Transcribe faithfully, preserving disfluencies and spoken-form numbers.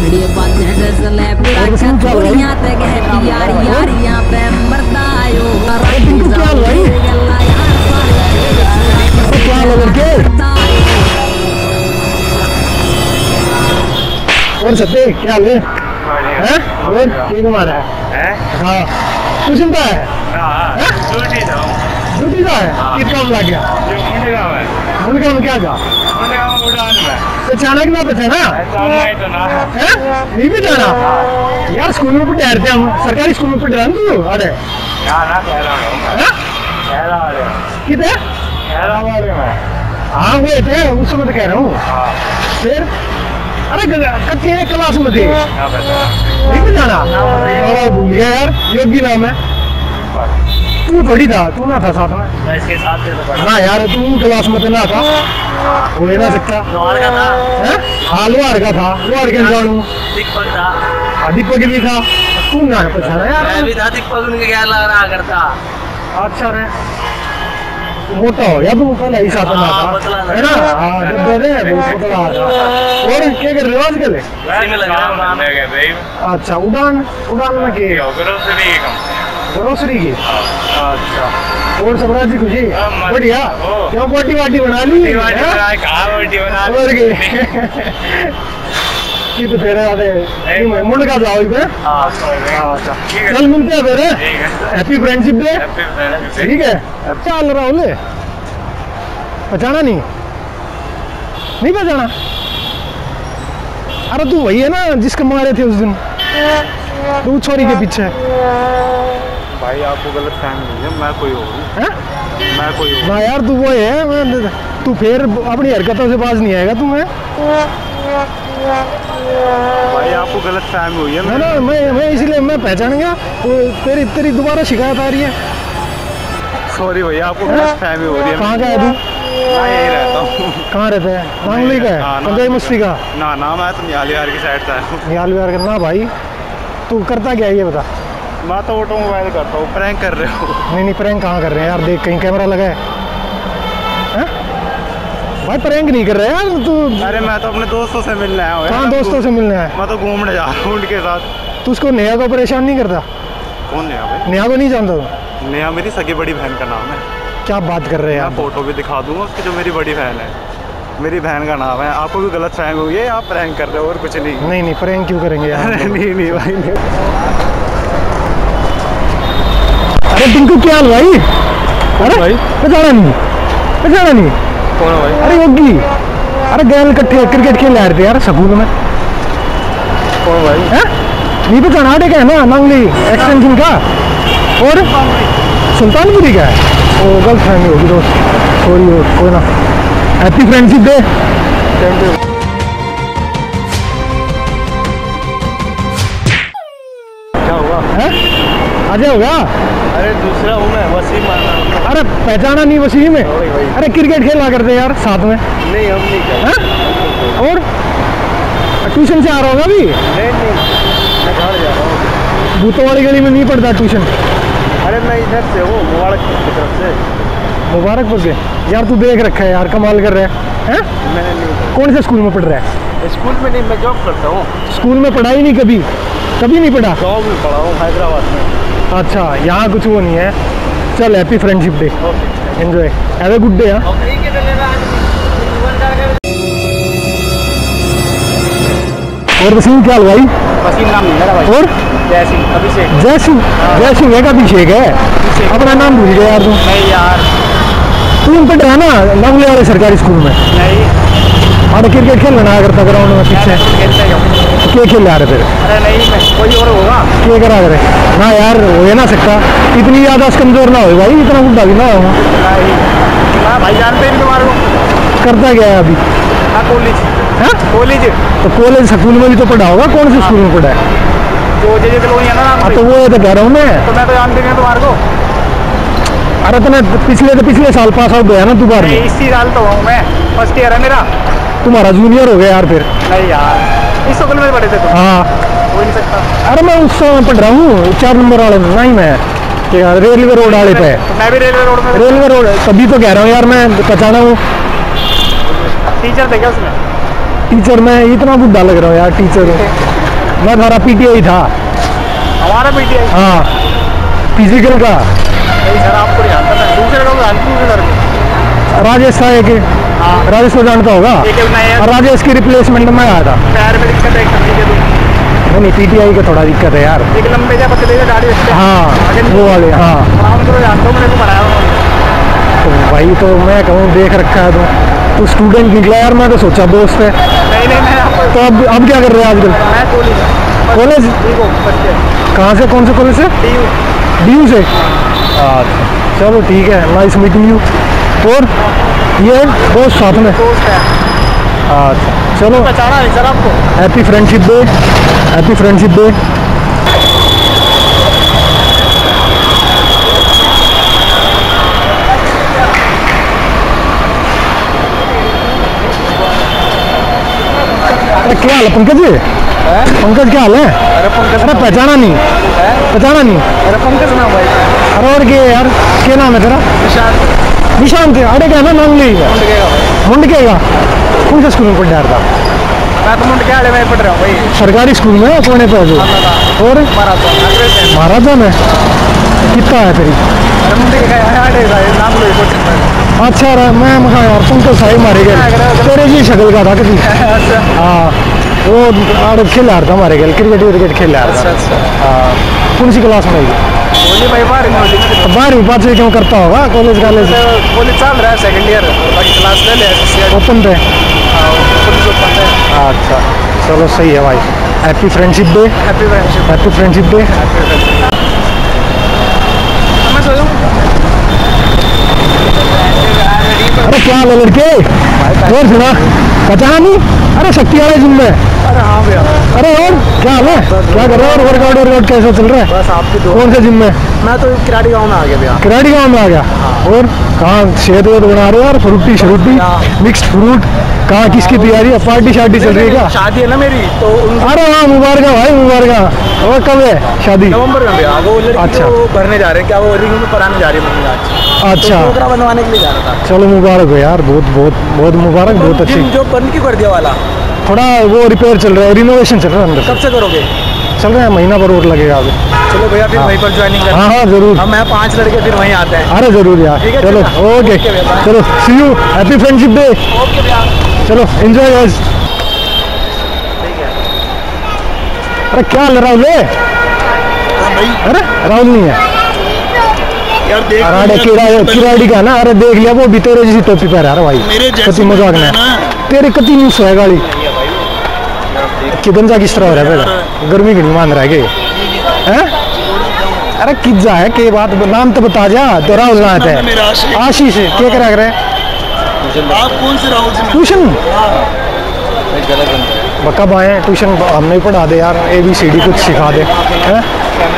बड़ी बातें डसले पूरा क्या दुनिया ते कहती यार यार यहां पे मरदा आयो अरे तुमको क्या भाई गल्ला यार सारे क्या लड़के और सत्ते क्या हाल है हैं और ठीक हमारा है हां तू सुनता है हां ड्यूटी जाऊं ड्यूटी जा है किस काम लग गया मुंडे का है मुंडे का क्या जा मुंडे का उड़ान में अचानक ना पता ना सामने तो ना है नहीं भी जाना यार स्कूल में पढ़ रहे हम सरकारी स्कूल में पढ़ रहे हैं तू अरे यार ना कह रहा हूं हैं कह रहा है किधर कह रहा हूं मैं हां वो थे उस समय तो कह रहा हूं हां फिर अरे कच्चे क्लास में थे नहीं भी जाना और भूल गया यार योगी नाम है तू थोड़ी था तू ना था साथ में मैं इसके साथ थे ना यार तू क्लास में तो ना था हो ना सकता लोहार का था हैं हां लोहार का था लोहार के जानू दीपक था दीपक भी था तू ना पहचाना यार मैं भी था दीपक उनके क्या लग रहा करता अच्छा रे मोटा हो या तू कल ही साथ में था है ना हां जब दे बहुत पतला था और क्या कर रहे हो आजकल वैसे में लग रहा है उड़ान है भाई अच्छा उड़ान उड़ान में के ग्रोसरी की ग्रोसरी की अच्छा और सब राजी खुशी बढ़िया क्यों बोटी वाटी बना ली बोटी बना और की तो तेरे आते मुंड का जाओ इधर अच्छा कल मिलते हैं फिर हैप्पी फ्रेंडशिप डे ठीक है चल राहुल पहचाना नहीं नहीं पहचाना अरे तू वही है ना जिसके मारे थे उस दिन तू छोरी के पीछे भाई आपको गलत फहमी है मैं कोई और हूं मैं कोई और ना यार तू वो है तू फिर अपनी हरकतों से बाज नहीं आएगा तू है भाई आपको गलत फहमी हुई है ना ना मैं मैं इसलिए मैं पहचान गया तो तेरी तेरी दोबारा शिकायत आ रही है सॉरी भैया आपको गलत फहमी हो रही है कहाँ का है तू मैं यही रहता हूँ कहाँ रहता है मांगली का है पंजाबी मस्ती का ना ना मैं तो निहाल विहार की साइड से आया हूँ निहाल विहार का ना भाई तू करता क्या है ये बता मैं तो ऑटोमोबाइल करता हूँ प्रैंक कर रहे हो नहीं नहीं प्रैंक कहाँ कर रहे हैं यार देख कहीं कैमरा लगा है भाई प्रैंक नहीं कर रहे यार तू अरे मैं तो अपने दोस्तों से मिलने आया हूँ कहाँ दोस्तों से मिलने आया मैं तो घूमने जा रहा हूँ उनके साथ तू उसको नेहा को परेशान नहीं करता कौन नेहा भाई नेहा को नहीं जानता तू नेहा मेरी सगी बड़ी बहन का नाम है क्या बात कर रहे हैं यार फोटो भी दिखा दूंगा उसकी जो मेरी बड़ी बहन है मेरी बहन का नाम है आपको भी गलत फहमी हुई है आप प्रैंक कर रहे हो और कुछ नहीं नहीं नहीं प्रैंक क्यों करेंगे यार नहीं नहीं भाई अरे टिंकू क्या हाल भाई अरे भाई पहचाना नहीं पहचाना नहीं कौन है भाई अरे योगी अरे गैल इकट्ठे क्रिकेट खेल रहे थे यार स्कूल में कौन भाई हैं नहीं पहचाना आटे का है ना नांगली एक्सटेंशन का और सुल्तानपुरी का है ओ गलत फहमी होगी दोस्त सॉरी हो कोई ना happy friendship day thank you क्या हुआ है आज होगा अरे दूसरा हूँ मैं वसीम अरे पहचाना नहीं वसीम है अरे क्रिकेट खेला करते यार साथ में नहीं हम नहीं करते और ट्यूशन से आ रहा होगा अभी नहीं नहीं मैं घर जा रहा हूँ भूतों वाली गली में नहीं पढ़ता ट्यूशन अरे मैं इधर से हूँ मुबारकपुर की तरफ से मुबारकपुर से यार तू देख रखा है यार कमाल कर रहा है हैं मैंने नहीं कौन से स्कूल में पढ़ रहा है स्कूल में नहीं मैं जॉब करता हूँ स्कूल में पढ़ाई नहीं कभी कभी नहीं पढ़ा जॉब में पढ़ा हूँ हैदराबाद में अच्छा यहाँ कुछ वो नहीं है चल happy friendship day enjoy have a good day हाँ और वसीम क्या भाई वसीम नाम नहीं मेरा भाई और जय सिंह अभिषेक जय सिंह जय सिंह है का अभिषेक है अपना नाम भूल गया यार तू नहीं यार तू पढ़ रहा ना नांगले वाले सरकारी स्कूल में नहीं अरे क्रिकेट खेल रहा करता ग्राउंड में पीछे क्या खेल रहा फिर अरे नहीं मैं कोई और होगा क्या करा करे ना यार हो ना सकता इतनी ज्यादा कमजोर ना हो भाई इतना बुढ़ा भी ना हो भाई जानते हैं तुम्हारे को करता क्या है अभी कॉलेज है कॉलेज तो कॉलेज स्कूल में भी तो पढ़ा होगा कौन से स्कूल में पढ़ा है जो जे जे कॉलोनी है ना तो वो तो कह रहा हूँ मैं तो मैं तो जानते नहीं तुम्हारे को अरे तूने पिछले तो पिछले साल पास आउट गया ना तू बार में इसी साल तो हूँ मैं फर्स्ट ईयर है मेरा तुम्हारा जूनियर हो गया यार फिर नहीं यार इस स्कूल में पढ़े थे हाँ हो नहीं सकता अरे मैं उस समय पढ़ रहा हूँ चार नंबर वाले में नहीं मैं रेलवे रोड वाले पे मैं भी रेलवे रोड में रेलवे रोड तभी तो कह रहा हूँ यार मैं पहचाना हूँ टीचर थे क्या उसमें टीचर में इतना बुढ़ा लग रहा हूँ यार टीचर मैं हमारा पीटीआई था। हमारा पीटीआई? हाँ, फिजिकल का। नहीं सर, आपको नहीं जानता मैं, दूसरे को जानती हूँ सर। राजेश था एक, राजेश को जानता होगा। और राजेश की रिप्लेसमेंट में आया था। पैर में दिक्कत है नहीं नहीं, पीटीआई का थोड़ा दिक्कत है यार। एक लंबे जा पतले गाड़ी। हाँ वो वाले। हाँ तो जानता हूँ, मैंने को बनाया। तो भाई तो मैं कहूँ देख रखा है तो तू स्टूडेंट निकला यार, मैं तो सोचा दोस्त है। नहीं नहीं मैं तो अब अब क्या कर रहे हैं आजकल? मैं कॉलेज। कॉलेज कहाँ से? कौन से कॉलेज से? डी यू से। अच्छा चलो ठीक है, नाइस मीटिंग यू। और ये दोस्त साथ में? दोस्त है। अच्छा चलो, पहचाना है सर आपको? Happy friendship day. Happy friendship day. अरे क्या हाल है पंकज जी? पंकज क्या हाल है? अरे पंकज, अरे पहचाना नहीं? पहचाना नहीं? अरे पंकज नाम भाई। अरे और क्या यार, क्या नाम है तेरा? निशांत। निशांत? अरे क्या ना नाम ले मुंडके का? कौन सा स्कूल में पढ़ रहा था? मैं तो मुंडके आड़े में पढ़ रहा हूँ भाई। सरकारी स्कूल में? कौन है तो? और महाराजा में कितना है तेरी? अरे मुंडके का नाम लो। अच्छा मैं हाँ यार पंकज साहिब मारे गए तेरे जी शक्ल का था किसी। हाँ वो आड़ खेल रहा था हमारे गल, क्रिकेट विकेट खेल रहा था। हाँ कौन सी क्लास में? बारहवीं पाँचवीं क्यों करता होगा? कॉलेज कॉलेज कॉलेज चल रहा है, सेकंड ईयर क्लास ले ले। ओपन पे? अच्छा चलो सही है भाई। Happy friendship day. Happy friendship. Happy friendship day. अरे क्या हाल है लड़के? और सुना पहचाना नहीं? अरे शक्ति वाले जिम में? अरे हाँ भैया। अरे और क्या हाल है? क्या कर रहे हो? और वर्कआउट वर्कआउट कैसा चल रहा है? बस आपकी दो। कौन से जिम में? मैं तो किराड़ी गाँव में आ गया भैया। किराड़ी गाँव में आ गया? और कहाँ सेहत वेहत बना रहे हो यार? फ्रूटी श्रूटी मिक्स्ड फ्रूट कहाँ? किसकी तैयारी है? पार्टी शार्टी चल रही है क्या? शादी है ना मेरी तो। अरे हाँ मुबारक भाई मुबारक। और कब है शादी? नवंबर में भैया। वो लड़की अच्छा को भरने जा रहे हैं क्या, वो रिंग में पढ़ाने जा रही है मम्मी आज। अच्छा तो बनवाने के लिए जा रहा था। चलो मुबारक हो यार, बहुत बहुत बहुत मुबारक, बहुत अच्छी। जो बंद क्यों कर दिया वाला? थोड़ा वो रिपेयर चल रहा है, रिनोवेशन चल रहा है अंदर। कब से करोगे? चल रहा है, महीना भर और लगेगा अभी। चलो भैया फिर वहीं पर ज्वाइनिंग करना। हाँ हाँ जरूर। हम मैं पांच लड़के फिर वहीं आते हैं। अरे जरूर यार। चलो ओके चलो see you. Happy friendship day. Okay भैया। चलो एंजॉय गाइस। अरे क्या हाल है राहुल? अरे राहुल नहीं है यार, देख अरे किराड़ी किराड़ी का ना। अरे देख लिया वो भी तेरे जैसी टोपी पहना रहा भाई। कति मजाक ना तेरे कति नहीं सोया गाड़ी कि गंजा किस तरह हो रहा है? गर्मी की नहीं मान रहा है कि? अरे किज्जा है के बात नाम तो बता जा। तो राहुल ना आता है? आशीष क्या करा करे? आप कौन से राहुल? ट्यूशन कब आए? ट्यूशन हम नहीं पढ़ा दे यार, ए बी सी डी कुछ सिखा दे। हैं